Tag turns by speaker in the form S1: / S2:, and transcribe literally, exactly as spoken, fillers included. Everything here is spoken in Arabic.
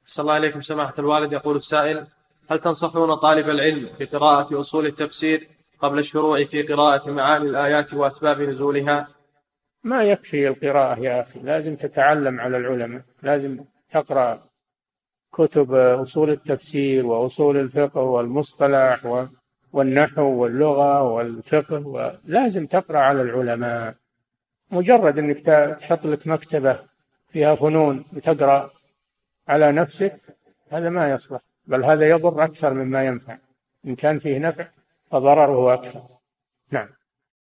S1: صلى الله عليكم سماحة الوالد. يقول السائل: هل تنصحون طالب العلم بقراءة أصول التفسير قبل الشروع في قراءة معاني الآيات وأسباب نزولها؟
S2: ما يكفي القراءة يا أخي، لازم تتعلم على العلماء، لازم تقرأ كتب أصول التفسير وأصول الفقه والمصطلح والنحو واللغة والفقه، ولازم تقرأ على العلماء. مجرد أنك تحط لك مكتبة فيها فنون وتقرأ على نفسك هذا ما يصلح، بل هذا يضر أكثر مما ينفع. إن كان فيه نفع فضرره أكثر. نعم.